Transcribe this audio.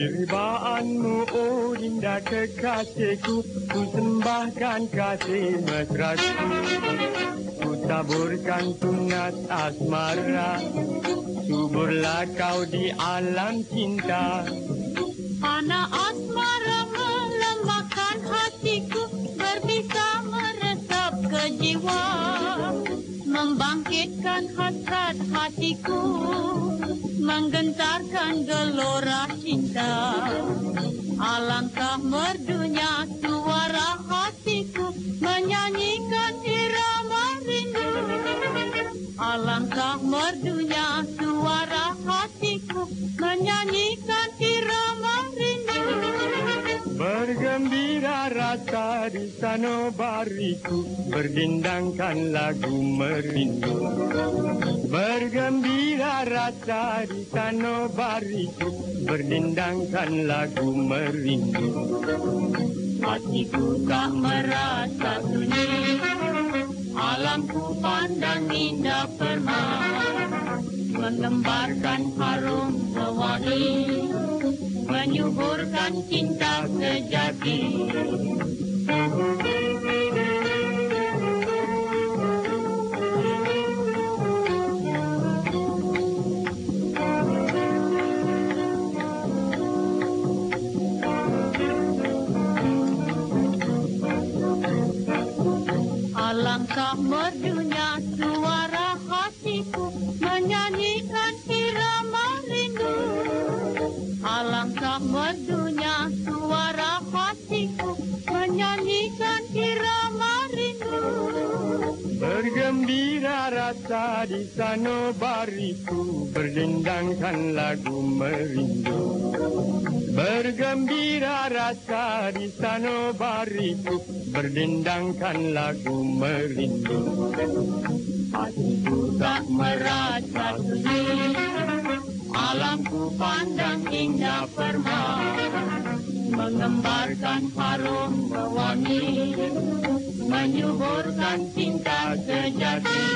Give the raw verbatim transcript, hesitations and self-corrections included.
Ribaanmu, oh indah kekasihku, ku sembahkan kasih mesraku. Ku taburkan tunas asmara, suburlah kau di alam cinta. Panah asmara melemahkan hatiku, berbisa meresap ke jiwa, membangkitkan hasrat hatiku, menggentarkan gelora cinta. Alangkah merdunya suara hatiku, menyanyikan irama rindu. Alangkah merdunya suara hatiku, menyanyikan irama rindu. Bergembira rasa di sanubariku, berdendangkan lagu merindu. Bergembira rasa di sanubariku, berdendangkan lagu merindu. Hatiku tak merasa sunyi, alamku pandang indah permai, mengembarkan harum pewangi, menyuburkan cinta sejati. Alangkah merdunya suara hatiku, menyanyikan irama rindu. Alangkah merdunya suara hatiku, menyanyikan irama rindu. Bergembira rasa di sanubariku, berdendangkan lagu merindu. Bergembira rasa di sanubariku, berdendangkan lagu merindu. Hatiku tak merasa sunyi, alamku pandang indah permai, mengembarkan harum pewangi, menyuburkan cinta sejati.